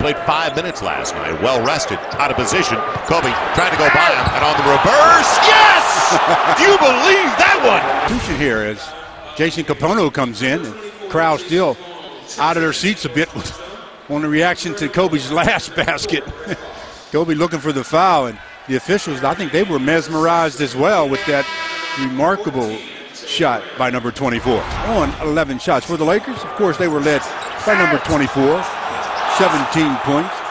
played 5 minutes last night. Well rested, out of position. Kobe trying to go by him, and on the reverse, yes! Do you believe that one? Here as Jason Kapono comes in, and crowd still out of their seats a bit on the reaction to Kobe's last basket. Kobe looking for the foul, and the officials, I think they were mesmerized as well with that remarkable shot by number 24. On 11 shots for the Lakers, of course, they were led by number 24, 17 points.